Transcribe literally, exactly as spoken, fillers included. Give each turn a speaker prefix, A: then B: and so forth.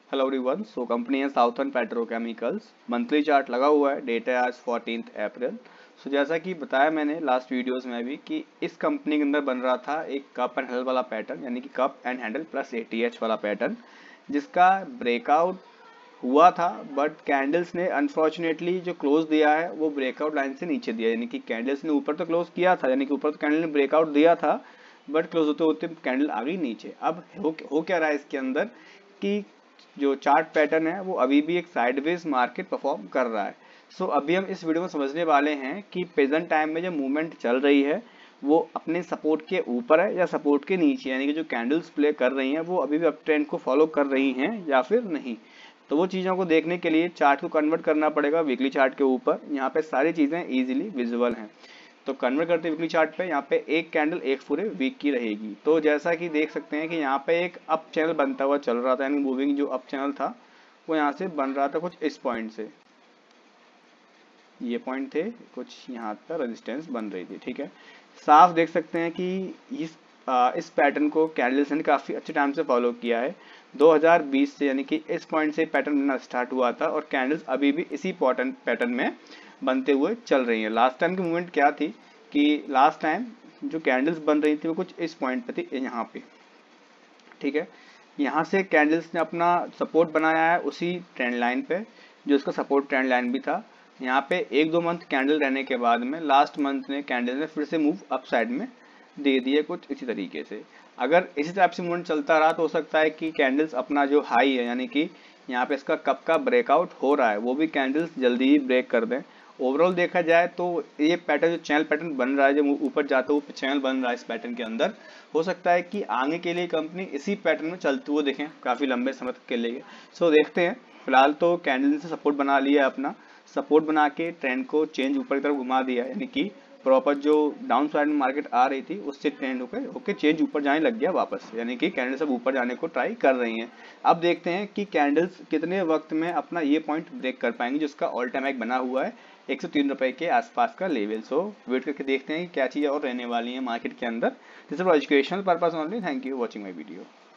A: Hello everyone. So company है southern petrochemicals. Monthly chart लगा हुआ है, डेट है आज फोर्टीन्थ अप्रैल। सो जैसा कि बताया मैंने लास्ट वीडियोस में भी कि इस कंपनी के अंदर बन रहा था एक कप एंड हैंडल वाला पैटर्न, यानी कि cup and handle plus ATH वाला पैटर्न, जिसका ब्रेकआउट हुआ था। बट कैंडल्स ने अनफॉर्चुनेटली जो क्लोज दिया है वो ब्रेकआउट लाइन से नीचे दिया, यानी कि कैंडल्स ने ऊपर तो क्लोज किया था, यानी कि ऊपर तो कैंडल ने ब्रेकआउट दिया था, बट क्लोज होते होते कैंडल आ गई नीचे। अब हो, हो क्या रहा है इसके अंदर कि जो चार्ट पैटर्न है वो अभी भी एक साइडवेज मार्केट परफॉर्म कर रहा है। सो so, अभी हम इस वीडियो में समझने वाले हैं कि प्रेजेंट टाइम में जो मूवमेंट चल रही है वो अपने सपोर्ट के ऊपर है या सपोर्ट के नीचे, यानी कि जो कैंडल्स प्ले कर रही हैं वो अभी भी अप ट्रेंड को फॉलो कर रही हैं या फिर नहीं। तो वो चीज़ों को देखने के लिए चार्ट को कन्वर्ट करना पड़ेगा वीकली चार्ट के ऊपर। यहाँ पे सारी चीज़ें ईजिली विजुअल हैं। तो कन्वर्ट करते वीकली चार्ट पे यहाँ पे एक कैंडल एक पूरे वीक की रहेगी। तो जैसा कि देख सकते हैं कि यहाँ पे एक अप चैनल बनता हुआ चल रहा था, यानी मूविंग जो अप चैनल था वो यहाँ से बन रहा था कुछ इस पॉइंट से, ये पॉइंट थे कुछ यहाँ पर रेजिस्टेंस बन रही थी। ठीक है, साफ देख सकते हैं कि इस आ, इस पैटर्न को कैंडल्स ने काफ़ी अच्छे टाइम से फॉलो किया है। दो हज़ार बीस से, यानी कि इस पॉइंट से पैटर्न बनना स्टार्ट हुआ था और कैंडल्स अभी भी इसी पैटर्न पैटर्न में बनते हुए चल रही हैं। लास्ट टाइम की मूवमेंट क्या थी कि लास्ट टाइम जो कैंडल्स बन रही थी वो कुछ इस पॉइंट पे थी, यहाँ पे। ठीक है, यहाँ से कैंडल्स ने अपना सपोर्ट बनाया है उसी ट्रेंड लाइन पे, जो इसका सपोर्ट ट्रेंड लाइन भी था। यहाँ पे एक दो मंथ कैंडल रहने के बाद में लास्ट मंथ ने कैंडल ने फिर से मूव अप साइड में दे दिए कुछ इसी तरीके से। अगर इसी टाइप से मूवमेंट चलता रहा तो हो सकता है कि कैंडल्स अपना जो हाई है, यानी कि यहाँ पे इसका कप का ब्रेकआउट हो रहा है, वो भी कैंडल्स जल्दी ही ब्रेक कर दें। ओवरऑल देखा जाए तो ये पैटर्न जो चैनल पैटर्न बन रहा है, जो ऊपर जाता हुआ चैनल बन रहा है इस पैटर्न के अंदर, हो सकता है कि आगे के लिए कंपनी इसी पैटर्न में चलते हुए देखें काफ़ी लंबे समय तक के लिए। सो देखते हैं। फिलहाल तो कैंडल से सपोर्ट बना लिया है, अपना सपोर्ट बना के ट्रेंड को चेंज ऊपर की तरफ घुमा दिया, यानी कि प्रॉपर जो डाउन साइड में मार्केट आ रही थी उससे ट्रेंड होकर होके चेंज ऊपर जाने लग गया वापस, यानी कि कैंडल सब ऊपर जाने को ट्राई कर रही हैं। अब देखते हैं कि कैंडल्स कितने वक्त में अपना ये पॉइंट ब्रेक कर पाएंगे, जिसका ऑल टाइम हाई बना हुआ है एक सौ तीन रुपए के आसपास का लेवल। सो वेट करके देखते हैं कि क्या चीज़ें और रहने वाली हैं मार्केट के अंदर। This is for educational purpose only. Thank you watching my video.